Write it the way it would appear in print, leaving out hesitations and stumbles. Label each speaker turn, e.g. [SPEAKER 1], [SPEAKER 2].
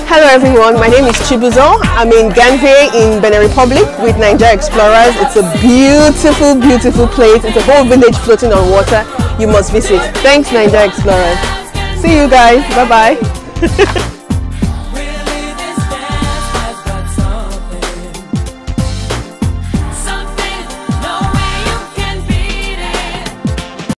[SPEAKER 1] Hello everyone, my name is Chibuzo. I'm in Ganvié in Benin Republic with Niger Explorers. It's a beautiful, beautiful place. It's a whole village floating on water. You must visit. Thanks Niger Explorers. See you guys. Bye bye.